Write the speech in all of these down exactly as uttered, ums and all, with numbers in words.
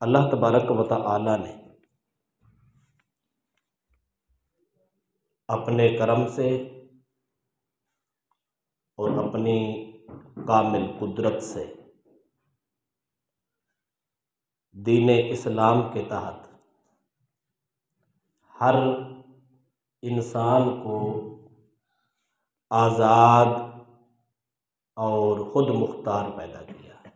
अल्लाह तबारक व तआला ने अपने करम से और अपनी कामिल कुदरत से दीन इस्लाम के तहत हर इंसान को आज़ाद और ख़ुद मुख्तार पैदा किया है।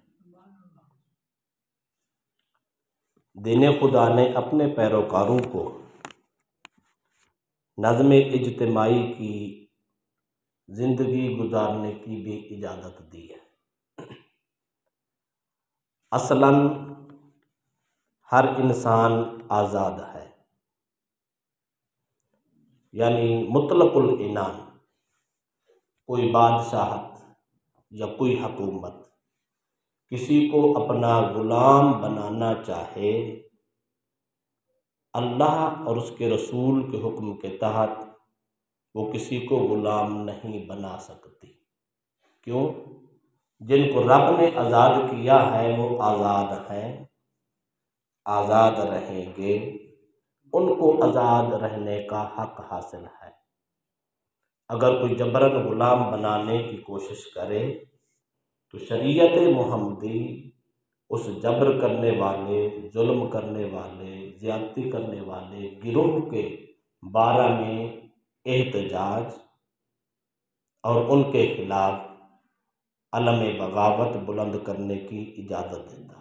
दीन खुदा ने अपने पैरोकारों को नज़्म इज्तिमाई की ज़िंदगी गुजारने की भी इजाज़त दी है। असलन हर इंसान आज़ाद है, यानी मुतलकुल इनान, कोई बादशाहत या कोई हुकूमत किसी को अपना ग़ुलाम बनाना चाहे, अल्लाह और उसके रसूल के हुक्म के तहत वो किसी को ग़ुलाम नहीं बना सकती। क्यों? जिनको रब ने आज़ाद किया है वो आज़ाद हैं, आज़ाद रहेंगे, उनको आज़ाद रहने का हक़ हासिल है। अगर कोई जबरन ग़ुलाम बनाने की कोशिश करे तो शरीयत मुहम्मदी उस जबर करने वाले, जुल्म करने वाले, ज़्यादती करने वाले गिरोह के बारे में एहतजाज और उनके खिलाफ अलम बगावत बुलंद करने की इजाज़त देता है।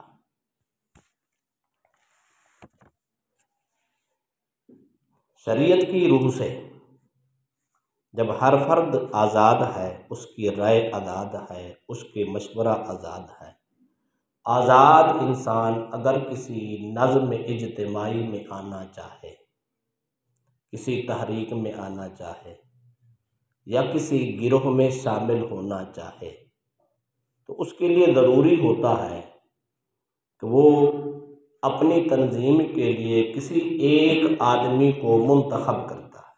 शरीयत की रूह से जब हर फर्द आज़ाद है, उसकी राय आज़ाद है, उसके मशवरा आज़ाद है। आज़ाद इंसान अगर किसी नज़्म इज्तिमाई में आना चाहे, किसी तहरीक में आना चाहे या किसी गिरोह में शामिल होना चाहे तो उसके लिए ज़रूरी होता है कि वो अपनी तंजीम के लिए किसी एक आदमी को मुंतखब करता है।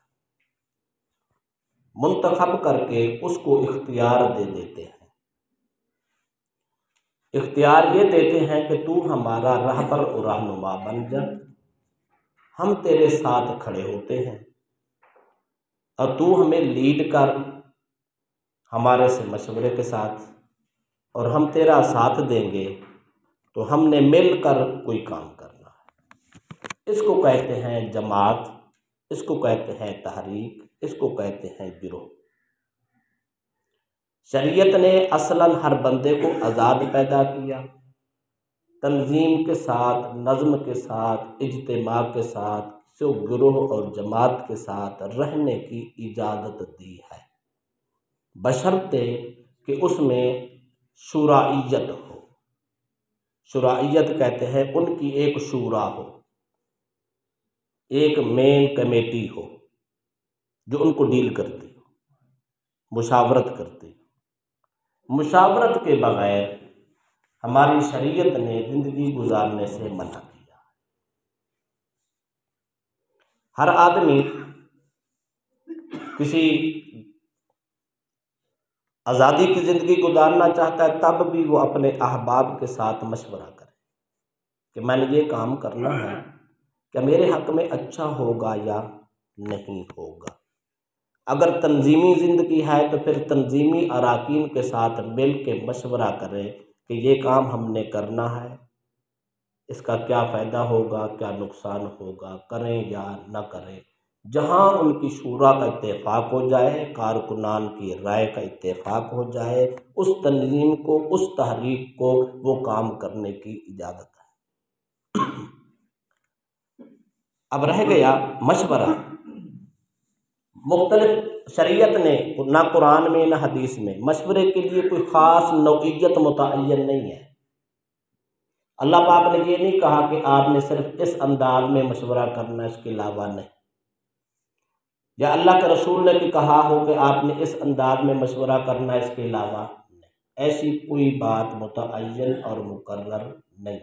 मुंतखब करके उसको इख्तियार दे देते हैं। इख्तियार ये देते हैं कि तू हमारा रहबर और रहनुमा बन जा, हम तेरे साथ खड़े होते हैं और तू हमें लीड कर हमारे से मशवरे के साथ, और हम तेरा साथ देंगे तो हमने मिलकर कोई काम करना है। इसको कहते हैं जमात, इसको कहते हैं तहरीक, इसको कहते हैं गिरोह। शरीयत ने असलन हर बंदे को आज़ाद पैदा किया, तंजीम के साथ, नज़्म के साथ, इज्तिमा के साथ, किसी गिरोह और जमात के साथ रहने की इजाज़त दी है, बशर्ते कि उसमें शुराइयत हो। शुराइयत कहते हैं उनकी एक शूरा हो, एक मेन कमेटी हो जो उनको डील करती हो, मुशावरत करती हो। मुशावरत के बगैर हमारी शरीयत ने ज़िंदगी गुजारने से मना किया। हर आदमी किसी आज़ादी की ज़िंदगी गुजारना चाहता है, तब भी वो अपने अहबाब के साथ मशवरा करे कि मैंने ये काम करना है, क्या मेरे हक़ में अच्छा होगा या नहीं होगा। अगर तंजीमी ज़िंदगी है तो फिर तंजीमी अराकीन के साथ मिल के मशवरा करें कि ये काम हमने करना है, इसका क्या फ़ायदा होगा, क्या नुकसान होगा, करें या न करें। जहाँ उनकी शूरा का इत्तेफाक हो जाए, कारकुनान की राय का इत्तेफाक हो जाए, उस तंजीम को, उस तहरीक को वो काम करने की इजाज़त है। अब रह गया मशवरा। मुख्तलिफ शरीयत ने ना कुरान में ना हदीस में मशवरे के लिए कोई ख़ास नौइयत मुतअय्यन नहीं है। अल्लाह पाक ने ये नहीं कहा कि आपने सिर्फ इस अंदाज में मशवरा करना है, इसके अलावा नहीं। या अल्लाह के रसूल ने भी कहा हो कि आपने इस अंदाज में मशवरा करना है, इसके अलावा नहीं। ऐसी कोई बात मुतअय्यन और मुकर्रर नहीं।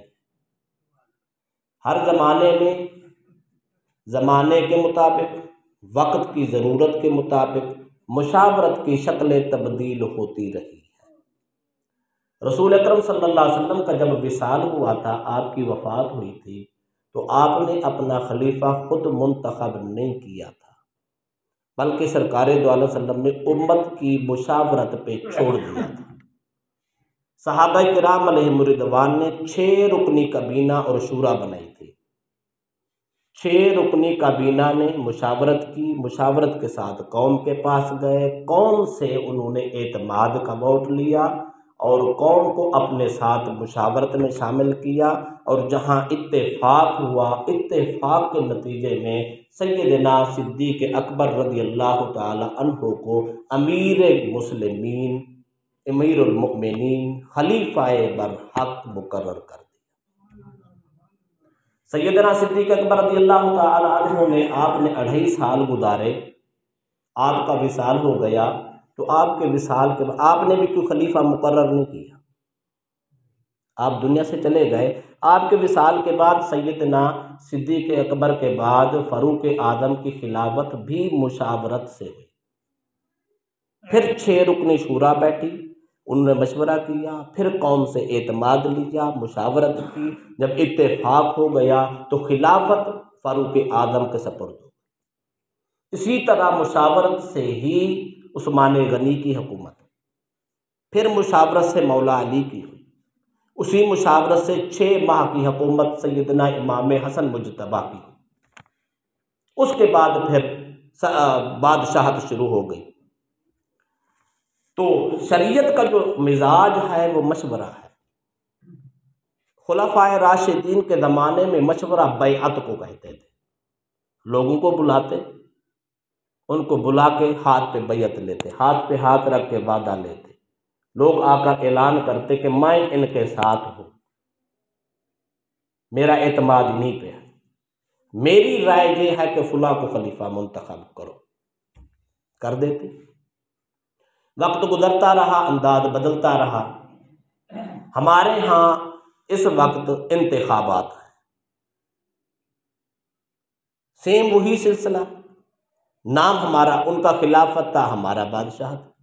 हर ज़माने में ज़माने के मुताबिक, वक्त की ज़रूरत के मुताबिक मुशावरत की शक्लें तब्दील होती रही है। रसूल अकरम सल्लल्लाहु अलैहि वसल्लम का जब विसाल हुआ था, आपकी वफ़ात हुई थी, तो आपने अपना खलीफा खुद मुंतखब नहीं किया था, बल्कि सरकार दो आलम सल्लम ने उम्मत की मुशावरत पे छोड़ दिया था। सहाबा किराम अलैहिमुर्रिदवान ने छः रुकनी कबीना और शूरा बनाई थी। छः रुकनी काबीना ने मुशावरत की, मुशावरत के साथ कौम के पास गए, कौम से उन्होंने एतमाद का वोट लिया और कौम को अपने साथ मुशावरत में शामिल किया, और जहां इत्तेफाक हुआ, इत्तेफाक के नतीजे में सैयदना सिद्दीक़ अकबर रज़ी अल्लाह ताला अन्हु को अमीर मुस्लिमीन, अमीरुल मुमिनीन, खलीफाए बरहक मुकर्रर कर दिया। सैयदना सिद्दीक़ अकबर रज़ी अल्लाह ताला अन्हु ने, आपने अढ़ाई साल गुजारे, आपका विसाल हो गया, तो आपके विसाल के बाद आपने भी कोई खलीफा मुकर्रर नहीं किया, आप दुनिया से चले गए। आपके विसाल के बाद सैयदना सिद्दीक़ अकबर के बाद फ़ारूक़ आज़म की खिलाफत भी मुशावरत से हुई। फिर छः रुकनी शूरा बैठी, उन्होंने मशवरा किया, फिर कौम से एतमाद लिया, मुशावरत की, जब इत्तेफाक हो गया तो खिलाफत फ़ारूक़ आज़म के सपुर्द हो। इसी तरह मुशावरत से ही उस्मान गनी की हुकूमत, फिर मुशावरत से मौला अली की हुई, उसी मुशावरत से छः माह की हुकूमत सैयदना इमाम हसन मुजतबा की हुई। उसके बाद फिर बादशाहत शुरू हो गई। तो शरीयत का जो मिजाज है वो मशवरा है। खुलफाए राशिदीन के ज़माने में मशवरा बैअत को कहते थे। लोगों को बुलाते, उनको बुला के हाथ पे बैयत लेते, हाथ पे हाथ रख के वादा लेते, लोग आकर ऐलान करते कि मैं इनके साथ हूँ, मेरा एतमाद इन्हीं पे है, मेरी राय ये है कि फुला को खलीफा मुंतखब करो, कर देते। वक्त गुजरता रहा, अंदाज बदलता रहा। हमारे यहाँ इस वक्त इंतखाबात है, सेम वही सिलसिला, नाम हमारा, उनका खिलाफत था, हमारा बादशाह था।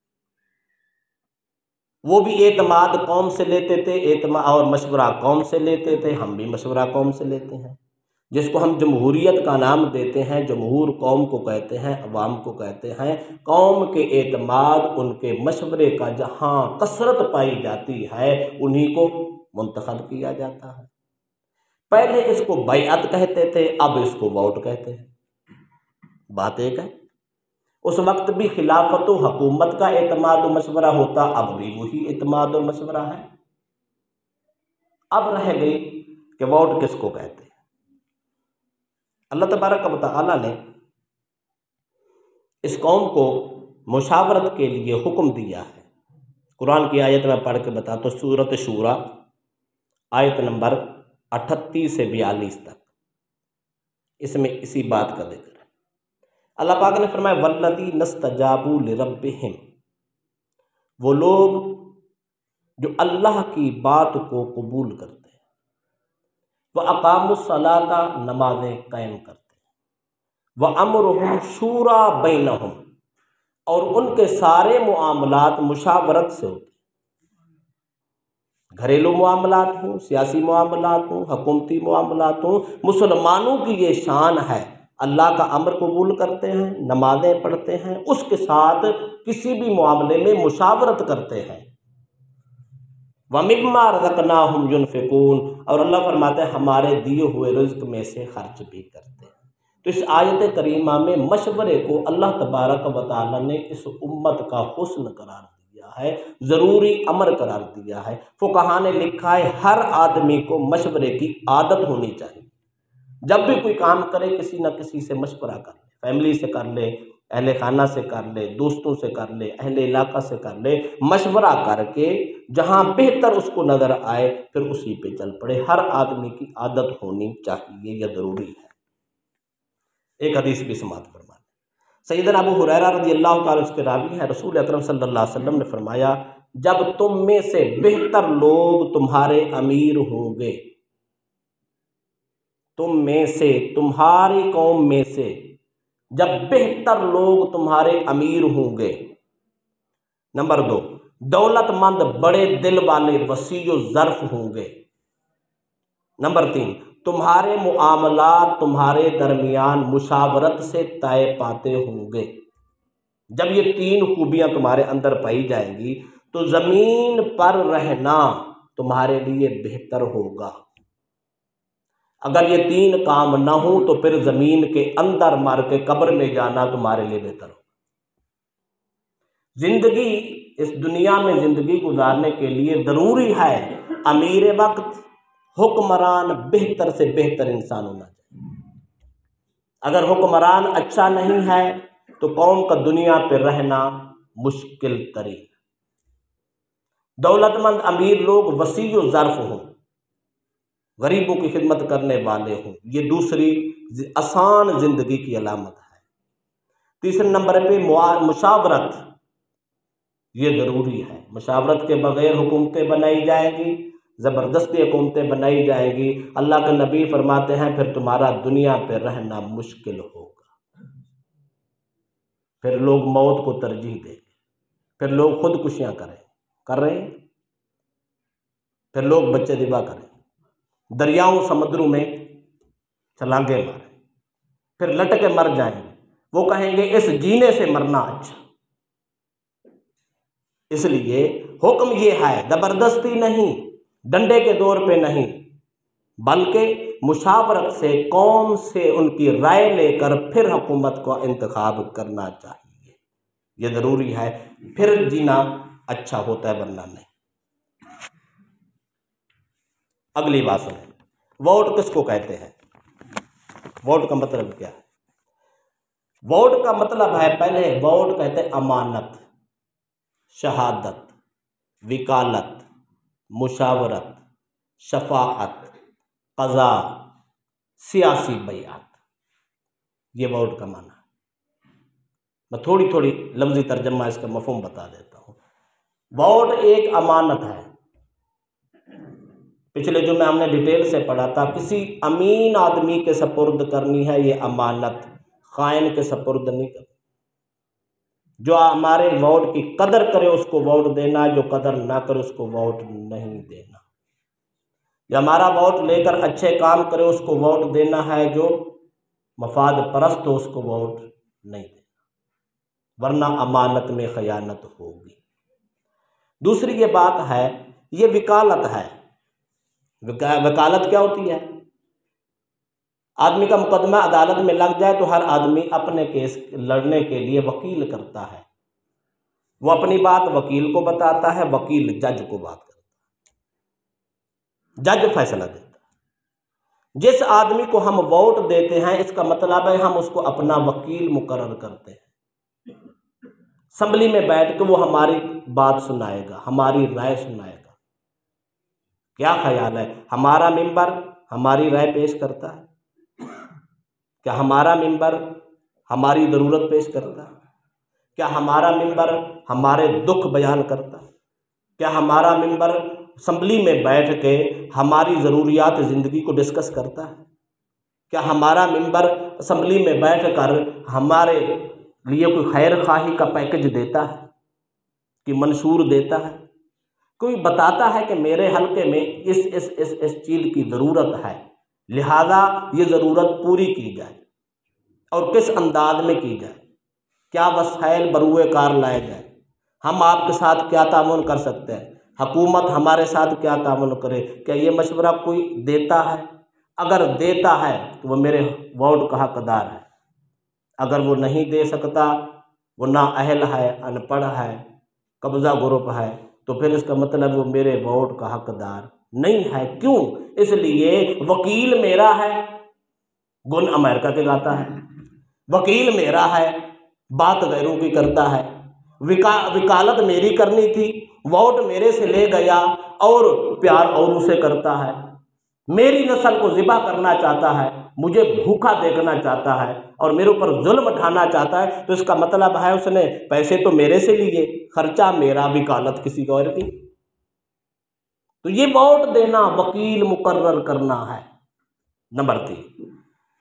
वो भी एतमाद कौम से लेते थे, एतमाद और मशवरा कौम से लेते थे, हम भी मशवरा कौम से लेते हैं। जिसको हम जमहूरियत का नाम देते हैं, जमहूर कौम को कहते हैं, अवाम को कहते हैं। कौम के एतमाद, उनके मशवरे का जहाँ कसरत पाई जाती है, उन्हीं को मुंतखब किया जाता है। पहले इसको बैअत कहते थे, अब इसको वोट कहते हैं। बात एक है, उस वक्त भी खिलाफत व हुकूमत का एतमाद व मशवरा होता, अब भी वही एतमाद व मशवरा है। अब रह गई कि वोट किसको कहते हैं। अल्लाह तबारक व तआला ने इस कौम को मुशावरत के लिए हुक्म दिया है। कुरान की आयत में पढ़ के बता तो, सूरत शूरा आयत नंबर अठतीस से बयालीस तक, इसमें इसी बात का जिक्र है। अल्लाह पाक ने फरमाया, वल्लज़ी नस्तजाबू लिरब्बिहिम, वो लोग जो अल्लाह की बात को कबूल करते हैं, व अक़ामुस्सलाता, नमाजें कायम करते हैं, व अम्रुहुम शूरा बैनहुम, और उनके सारे मुआमलात मुशावरत से होते हैं। घरेलू मामलात हों, सियासी मामलात हों, हुकूमती मामलात हों, मुसलमानों की ये शान है, अल्लाह का अमर कबूल करते हैं, नमाजें पढ़ते हैं, उसके साथ किसी भी मामले में मुशावरत करते हैं। व मिम्मा रज़क़नाहुम युनफ़िक़ून, और अल्लाह फरमाते हैं हमारे दिए हुए रिज़्क़ में से खर्च भी करते हैं। तो इस आयत करीमा में मशवरे को अल्लाह तबारक व तआला ने इस उम्मत का हुस्न करार दिया है, ज़रूरी अमर करार दिया है। फुक़हा ने लिखा है, हर आदमी को मशवरे की आदत होनी चाहिए। जब भी कोई काम करे, किसी न किसी से मशवरा कर ले, फैमिली से कर ले, अहले खाना से कर ले, दोस्तों से कर ले, अहले इलाका से कर ले, मशवरा करके जहाँ बेहतर उसको नज़र आए फिर उसी पे चल पड़े। हर आदमी की आदत होनी चाहिए, यह ज़रूरी है। एक हदीस भी समात फरमा, सैयदना अबू हुरैरा रज़ी अल्लाह ताला उसके रावी हैं, रसूल अकरम सल्लल्लाहु अलैहि वसल्लम ने फरमाया, जब तुम में से बेहतर लोग तुम्हारे अमीर होंगे, तुम में से, तुम्हारी कौम में से जब बेहतर लोग तुम्हारे अमीर होंगे, नंबर दो, दौलतमंद बड़े दिल वाले वसीयो ज़र्फ होंगे। नंबर तीन, तुम्हारे मुआमलात तुम्हारे दरमियान मुशावरत से तय पाते होंगे। जब ये तीन खूबियां तुम्हारे अंदर पाई जाएंगी तो ज़मीन पर रहना तुम्हारे लिए बेहतर होगा। अगर ये तीन काम ना हो तो फिर ज़मीन के अंदर मार के कब्र में जाना तुम्हारे लिए बेहतर होगा। जिंदगी, इस दुनिया में ज़िंदगी गुजारने के लिए ज़रूरी है अमीर वक्त, हुक्मरान, बेहतर से बेहतर इंसान होना चाहिए। अगर हुक्मरान अच्छा नहीं है तो कौम का दुनिया पर रहना मुश्किल तरीन। दौलतमंद अमीर लोग वसीयो ज़र्फ हों, गरीबों की खिदमत करने वाले हों, ये दूसरी आसान ज़िंदगी की अलामत है। तीसरे नंबर पे मुशावरत, ये ज़रूरी है। मुशावरत के बगैर हुकूमतें बनाई जाएंगी, ज़बरदस्ती हुकूमतें बनाई जाएंगी। अल्लाह के नबी फरमाते हैं फिर तुम्हारा दुनिया पर रहना मुश्किल होगा। फिर लोग मौत को तरजीह देंगे, फिर लोग खुदकुशियाँ करें कर रहे हैं, फिर लोग बच्चे दिबा करें, दरियाओं समुद्रों में छलांगे मारें, फिर लटके मर जाएंगे। वो कहेंगे इस जीने से मरना अच्छा। इसलिए हुक्म ये है ज़बरदस्ती नहीं, डंडे के दौर पे नहीं, बल्कि मुशावरत से, कौम से उनकी राय लेकर फिर हुकूमत को इंतखाब करना चाहिए। ये ज़रूरी है, फिर जीना अच्छा होता है, वरना नहीं। अगली बात सुने, वोट किसको कहते हैं? वोट का मतलब क्या है? वोट का मतलब है, पहले वोट कहते हैं अमानत, शहादत, विकालत, मुशावरत, शफाअत, क़ज़ा, सियासी बयात। ये वोट का माना है। मैं थोड़ी थोड़ी लफ्ज़ी तर्जमा इसका मफ़हूम बता देता हूँ। वोट एक अमानत है। पिछले जो मैं हमने डिटेल से पढ़ा था, किसी अमीन आदमी के सपुर्द करनी है ये अमानत, खाइन के सपुर्द नहीं करनी। जो हमारे वोट की कदर करे उसको वोट देना, जो कदर ना करे उसको वोट नहीं देना। जो हमारा वोट लेकर अच्छे काम करे उसको वोट देना है, जो मफाद परस्त हो उसको वोट नहीं देना, वरना अमानत में खयानत होगी। दूसरी ये बात है, ये विकालत है। विका, वकालत क्या होती है? आदमी का मुकदमा अदालत में लग जाए तो हर आदमी अपने केस लड़ने के लिए वकील करता है। वो अपनी बात वकील को बताता है, वकील जज को बात करता है, जज फैसला देता है। जिस आदमी को हम वोट देते हैं इसका मतलब है हम उसको अपना वकील मुकर्रर करते हैं। असेंबली में बैठ के वो हमारी बात सुनाएगा, हमारी राय सुनाएगा। क्या ख्याल है? हमारा मेंबर हमारी राय पेश करता है? क्या हमारा मेंबर हमारी ज़रूरत पेश करता है? क्या हमारा मेंबर हमारे दुख बयान करता है? क्या हमारा मेंबर असेंबली में बैठ के हमारी ज़रूरियात ज़िंदगी को डिस्कस करता है? क्या हमारा मेंबर असेंबली में बैठ कर हमारे लिए कोई खैर खाही का पैकेज देता है कि मंशूर देता है? कोई बताता है कि मेरे हल्के में इस इस इस इस चीज़ की ज़रूरत है, लिहाजा ये ज़रूरत पूरी की जाए, और किस अंदाज में की जाए, क्या वसाइल बरूए कार लाए जाए, हम आपके साथ क्या तामुन कर सकते हैं, हुकूमत हमारे साथ क्या तामुन करे, क्या ये मशवरा कोई देता है? अगर देता है तो वो मेरे वोट का हकदार है। अगर वो नहीं दे सकता, वो ना अहल है, अनपढ़ है, कब्ज़ा ग्रुप है, तो फिर इसका मतलब वो मेरे वोट का हकदार नहीं है। क्यों? इसलिए वकील मेरा है, गुन अमेरिका के गाता है, वकील मेरा है, बात गैरों की करता है, विका विकालत मेरी करनी थी, वोट मेरे से ले गया और प्यार औरों से करता है, मेरी नस्ल को ज़िबा करना चाहता है, मुझे भूखा देखना चाहता है और मेरे ऊपर जुल्म ढाना चाहता है, तो इसका मतलब है उसने पैसे तो मेरे से लिए, खर्चा मेरा, विकालत किसी और की। तो ये वोट देना, वकील मुकर्रर करना है। नंबर तीन,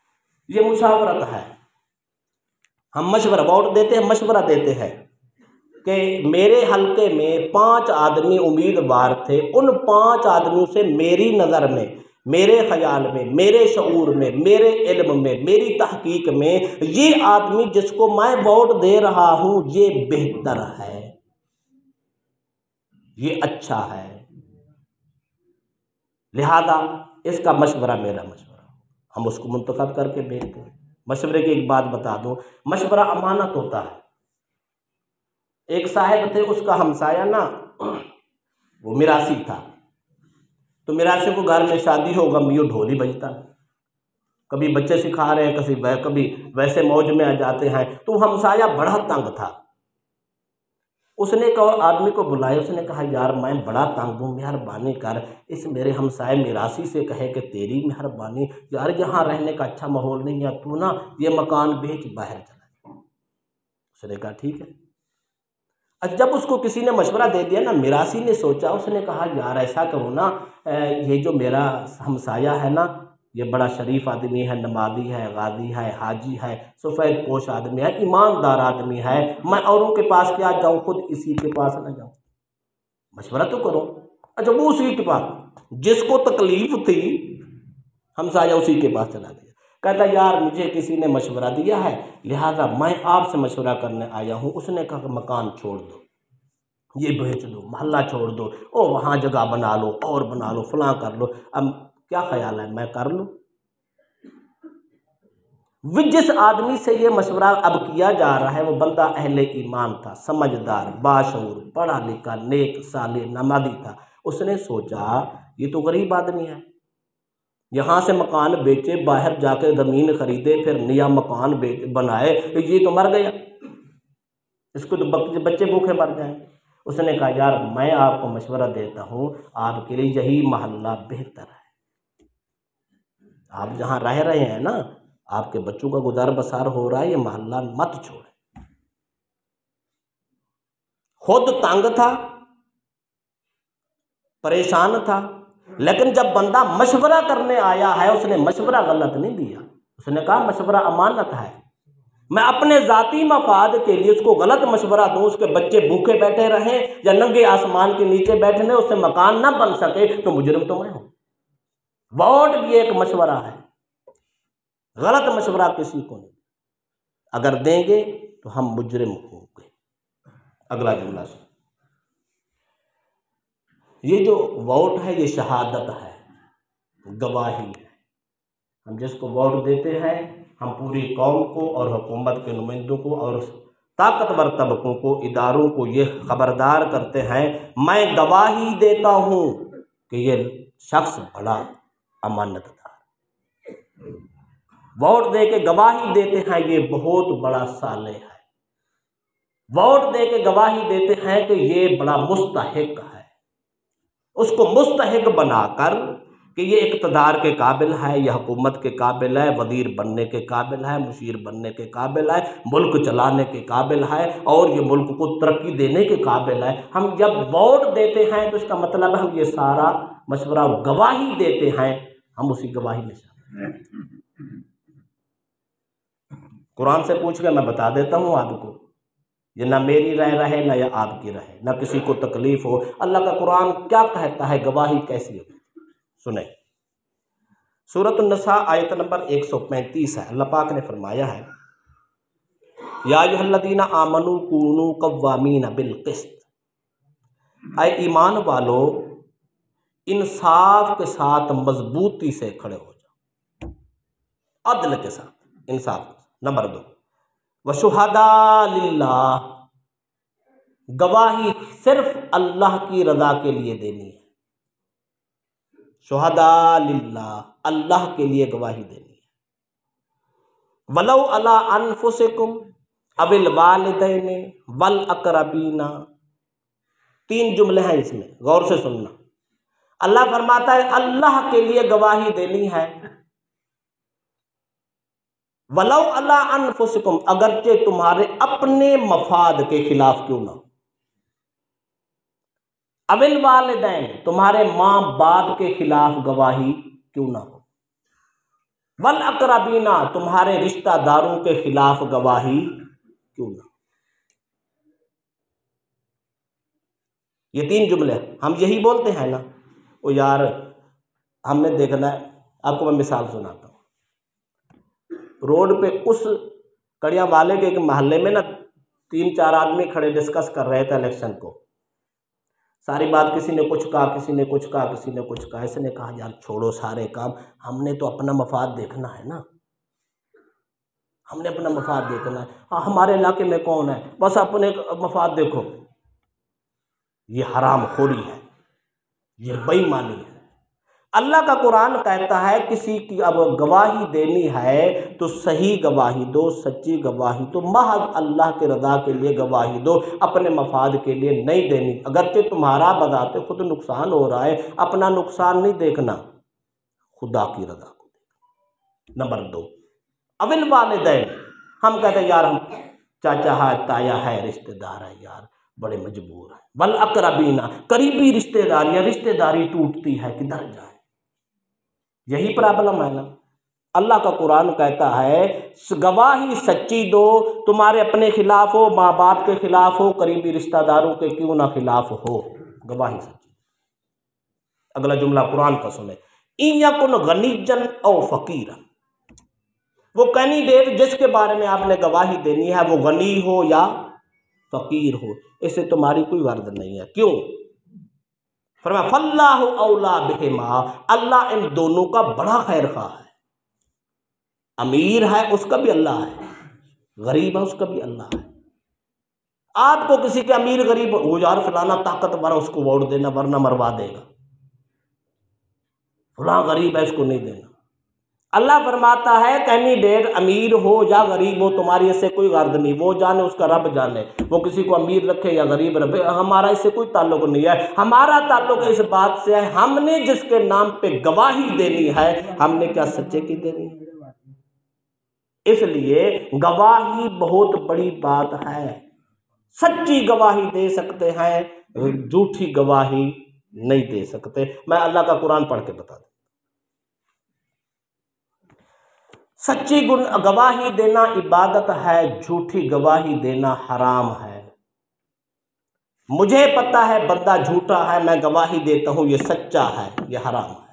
ये मुशावरत है। हम मशवरा, वोट देते हैं, मशवरा देते हैं। कि मेरे हलके में पांच आदमी उम्मीदवार थे, उन पांच आदमियों से मेरी नज़र में, मेरे ख्याल में, मेरे शऊर में, मेरे इल्म में, मेरी तहकीक में ये आदमी जिसको मैं वोट दे रहा हूं ये बेहतर है, ये अच्छा है, लिहाजा इसका मशवरा मेरा मशवरा, हम उसको मुंतखब करके भेजते हैं। मशवरे की एक बात बता दूं, मशवरा अमानत होता है। एक साहब थे, उसका हमसाया ना वो मिरासी था, तो मिरासी को घर में शादी हो गम यो ढोल ही बजता, कभी बच्चे सिखा रहे हैं, कभी वै, कभी वैसे मौज में आ जाते हैं। तो हमसाया बड़ा तंग था, उसने कहा आदमी को बुलाया, उसने कहा यार मैं बड़ा तंग हूँ, मेहरबानी कर इस मेरे हमसाए मिरासी से कहे कि तेरी मेहरबानी यार, यहाँ रहने का अच्छा माहौल नहीं है, तू ना ये मकान बेच बाहर चला जा। उसने कहा ठीक है। अच्छा, जब उसको किसी ने मशवरा दे दिया ना, मिरासी ने सोचा, उसने कहा यार ऐसा करो ना, ये जो मेरा हमसाया है ना ये बड़ा शरीफ आदमी है, नमाजी है, गाजी है, हाजी है, सफ़ेद पोश आदमी है, ईमानदार आदमी है, मैं औरों के पास क्या जाऊं, खुद इसी के पास ना जाऊं, मशवरा तो करो। अच्छा, वो उसी के पास, जिसको तकलीफ थी हमसाया उसी के पास चला गया। कहता यार मुझे किसी ने मशवरा दिया है, लिहाजा मैं आपसे मशवरा करने आया हूँ। उसने कहा मकान छोड़ दो, ये बेच दो, मोहल्ला छोड़ दो, ओ वहाँ जगह बना लो और बना लो, फलां कर लो, अब क्या ख्याल है मैं कर लूँ? जिस आदमी से ये मशवरा अब किया जा रहा है वो बंदा अहले ईमान था, समझदार, बाशऊर, पढ़ा लिखा, नेक, साले, नमाजी था। उसने सोचा ये तो गरीब आदमी है, यहाँ से मकान बेचे, बाहर जाकर ज़मीन खरीदे, फिर नया मकान बेच बनाए, तो ये तो मर गया, इसको तो बच्चे भूखे मर जाएंगे। उसने कहा यार मैं आपको मशवरा देता हूँ, आपके लिए यही मोहल्ला बेहतर है, आप जहाँ रह रहे हैं ना, आपके बच्चों का गुजार बसार हो रहा है, ये मोहल्ला मत छोड़े। खुद तंग था, परेशान था, लेकिन जब बंदा मशवरा करने आया है उसने मशवरा गलत नहीं दिया। उसने कहा मशवरा अमानत है, मैं अपने जाती मफाद के लिए उसको गलत मशवरा दूं, उसके बच्चे भूखे बैठे रहें या नंगे आसमान के नीचे बैठे रहें, उससे मकान ना बन सके तो मुजरिम तो मैं हूं। वोट भी एक मशवरा है, गलत मशवरा किसी को नहीं, अगर देंगे तो हम मुजरिम होंगे। अगला जुमला से, ये जो वोट है ये शहादत है, गवाही है। हम जिसको वोट देते हैं हम पूरी कौम को और हुकूमत के नुमाइंदों को और ताकतवर तबकों को, इदारों को ये खबरदार करते हैं, मैं गवाही देता हूँ कि ये शख्स बड़ा अमानतदार, वोट दे के गवाही देते हैं ये बहुत बड़ा सालेह है, वोट दे के गवाही देते हैं कि ये बड़ा मुस्तहिक है। उसको मुस्तहिक बनाकर कि ये इक़्तिदार के काबिल है, यह हुकूमत के काबिल है, वज़ीर बनने के काबिल है, मुशीर बनने के काबिल है, मुल्क चलाने के काबिल है और ये मुल्क को तरक्की देने के काबिल है। हम जब वोट देते हैं तो इसका मतलब हम ये सारा मशवरा गवाही देते हैं, हम उसी गवाही में शामिल। कुरान से पूछ के मैं बता देता हूँ आपको, ये ना मेरी राय रहे ना या आपकी रहे, ना किसी को तकलीफ हो। अल्लाह का कुरान क्या कहता है, गवाही कैसी हो, सुने। सूरत अन्निसा आयत नंबर एक सौ पैंतीस है। अल्लाह पाक ने फरमाया है, या अय्युहल्लज़ीना आमनू कूनू कव्वामीना बिल क़िस्त, ऐ ईमान वालो इंसाफ के साथ मजबूती से खड़े हो जाओ, अदल के साथ, इंसाफ। नंबर दो, वशुहदा लिल्लाह, गवाही सिर्फ अल्लाह की रजा के लिए देनी है। शुहदा लिल्लाह, अल्लाह के लिए गवाही देनी है। वलौ अला अनफुसिकुम अविल वालिदैन वल अकरबीना, तीन जुमले हैं इसमें, गौर से सुनना। अल्लाह फरमाता है अल्लाह के लिए गवाही देनी है, वलौ अला अनफुसिकुम, अगरचे तुम्हारे अपने मफाद के खिलाफ क्यों ना, अविल वालिदैन, तुम्हारे माँ बाप के खिलाफ गवाही क्यों ना हो, वल अकरबीना, तुम्हारे रिश्तेदारों के खिलाफ गवाही क्यों ना हो। ये तीन जुमले हम यही बोलते हैं ना, वो यार हमने देखना है। आपको मैं मिसाल सुनाता हूँ। रोड पे उस कड़िया वाले के एक मोहल्ले में ना तीन चार आदमी खड़े डिस्कस कर रहे थे इलेक्शन को। सारी बात किसी ने कुछ कहा, किसी ने कुछ कहा, किसी ने कुछ कहा। इसने कहा यार छोड़ो सारे काम, हमने तो अपना मफाद देखना है ना, हमने अपना मफाद देखना है। हाँ, हमारे इलाके में कौन है, बस अपने मफाद देखो। ये हराम खोरी है, ये बेईमानी है। अल्लाह का कुरान कहता है किसी की अब गवाही देनी है तो सही गवाही दो, सच्ची गवाही दो, महज अल्लाह के रज़ा के लिए गवाही दो, अपने मफाद के लिए नहीं देनी। अगरचे तुम्हारा बजाते खुद नुकसान हो रहा है, अपना नुकसान नहीं देखना, खुदा की रज़ा को देखना। नंबर दो, अविल वालिदैन। हम कहते हैं यार हम चाचा है, ताया है, रिश्तेदार है, यार बड़े मजबूर हैं। वल अकरबीना, करीबी रिश्तेदारी या रिश्तेदारी टूटती है, किधर जाए, यही प्रॉब्लम है ना। अल्लाह का कुरान कहता है गवाही सच्ची दो, तुम्हारे अपने खिलाफ हो, माँ बाप के खिलाफ हो, करीबी रिश्तेदारों के क्यों ना खिलाफ हो, गवाही सच्ची। अगला जुमला कुरान का सुने, इयकुन गनीजन औ फकीरन। वो कैंडिडेट जिसके बारे में आपने गवाही देनी है वो गनी हो या फकीर हो, इससे तुम्हारी कोई गर्द नहीं है। क्यों? फरमाया फल्लाहु औला बिहिमा, अल्लाह इन दोनों का बड़ा खैर खा है। अमीर है उसका भी अल्लाह है, गरीब है उसका भी अल्लाह है। आपको किसी के अमीर गरीब वो यार फलाना ताकतवर उसको वोट देना वरना मरवा देगा, फलाना गरीब है इसको नहीं देना। अल्लाह फरमाता है कैंडिडेट अमीर हो या गरीब हो तुम्हारी इससे कोई गर्द नहीं, वो जाने उसका रब जाने, वो किसी को अमीर रखे या गरीब रखे, हमारा इससे कोई ताल्लुक नहीं है। हमारा ताल्लुक इस बात से है हमने जिसके नाम पे गवाही देनी है हमने क्या सच्चे की देनी है। इसलिए गवाही बहुत बड़ी बात है। सच्ची गवाही दे सकते हैं, झूठी गवाही नहीं दे सकते। मैं अल्लाह का कुरान पढ़ के बता दूं, सच्ची गुण गवाही देना इबादत है, झूठी गवाही देना हराम है। मुझे पता है बंदा झूठा है, मैं गवाही देता हूं ये सच्चा है, ये हराम है।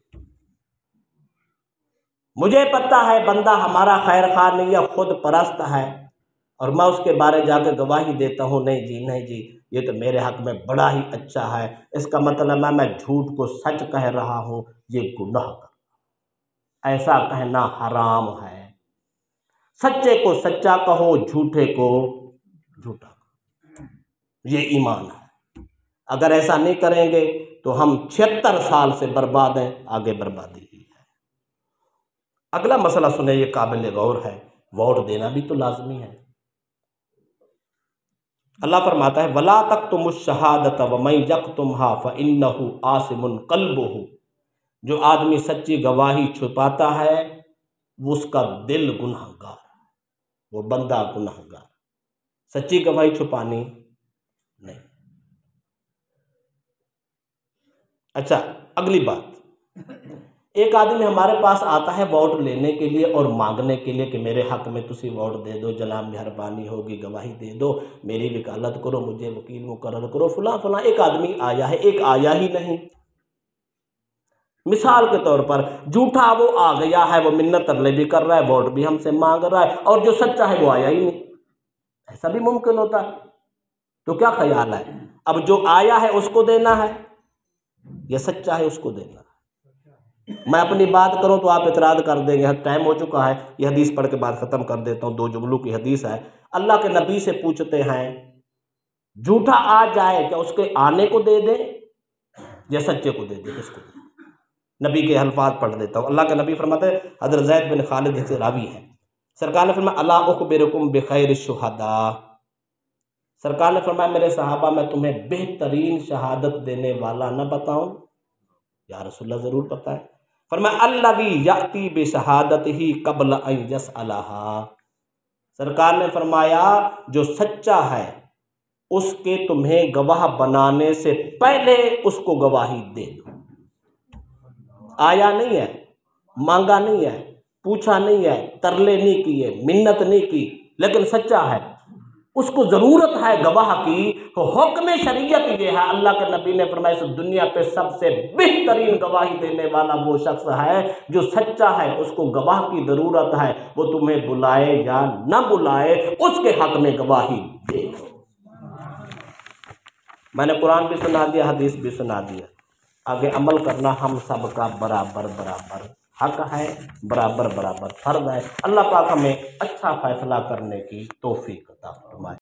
मुझे पता है बंदा हमारा खैर खा नहीं है, खुद परस्त है, और मैं उसके बारे जाकर गवाही देता हूं नहीं जी नहीं जी ये तो मेरे हक में बड़ा ही अच्छा है, इसका मतलब है मैं झूठ को सच कह रहा हूं, ये गुनाह है। ऐसा कहना हराम है। सच्चे को सच्चा कहो, झूठे को झूठा कहो, ये ईमान है। अगर ऐसा नहीं करेंगे तो हम छिहत्तर साल से बर्बाद हैं, आगे बर्बादी ही है। अगला मसला सुने, ये काबिल गौर है। वोट देना भी तो लाजमी है। अल्लाह फरमाता है वला तक्तुमुश शहादत वमन यक्तुमहा फइन्नहु आसिमुन क़ल्बुहु। जो आदमी सच्ची गवाही छुपाता है वो उसका दिल गुनहगार, वो बंदा गुनहगार। सच्ची गवाही छुपानी नहीं। अच्छा, अगली बात, एक आदमी हमारे पास आता है वोट लेने के लिए और मांगने के लिए कि मेरे हक में तुसी वोट दे दो, जनाब मेहरबानी होगी, गवाही दे दो, मेरी वकालत करो, मुझे वकील मुकर्रर करो, फुला फुला। एक आदमी आया है, एक आया ही नहीं। मिसाल के तौर पर झूठा वो आ गया है, वो मिन्नत तरले भी कर रहा है, वोट भी हमसे मांग रहा है, और जो सच्चा है वो आया ही नहीं। ऐसा भी मुमकिन होता है। तो क्या ख्याल है, अब जो आया है उसको देना है या सच्चा है उसको देना है? मैं अपनी बात करूं तो आप इतराज कर देंगे, टाइम हो चुका है। यह हदीस पढ़ के बाद ख़त्म कर देता हूं। दो जुमलों की हदीस है। अल्लाह के नबी से पूछते हैं झूठा आ जाए क्या उसके आने को दे दे या सच्चे को दे दे, किसको? नबी के अल्फाज पढ़ देता हूँ। अल्लाह के नबी फरमाते हैं, हज़रत ज़ैद बिन खालिद से रावी है, सरकार ने फरमाया अला उख़बिरुकुम बिखैर शुहदा। सरकार ने फरमाया मेरे सहाबा मैं तुम्हें बेहतरीन शहादत देने वाला न बताऊं? या रसूलल्लाह ज़रूर पता है। फरमाया अल्लज़ी याती बिशहादतिही क़ब्ल अन यसअलहा। सरकार ने फरमाया जो सच्चा है उसके तुम्हें गवाह बनाने से पहले उसको गवाही दे दो। आया नहीं है, मांगा नहीं है, पूछा नहीं है, तरले नहीं किए, मिन्नत नहीं की, लेकिन सच्चा है, उसको ज़रूरत है गवाह की। तो हुक्म शरीयत ये है, अल्लाह के नबी ने फरमाया इस दुनिया पे सबसे बेहतरीन गवाही देने वाला वो शख्स है जो सच्चा है, उसको गवाह की ज़रूरत है। वो तुम्हें बुलाए या ना बुलाए, उसके हक में गवाही दे। मैंने कुरान भी सुना दिया, हदीस भी सुना दिया। आगे अमल करना हम सब का बराबर बराबर हक है, बराबर बराबर फर्ज है। अल्लाह पाक हमें अच्छा फैसला करने की तौफीक अता फरमाए।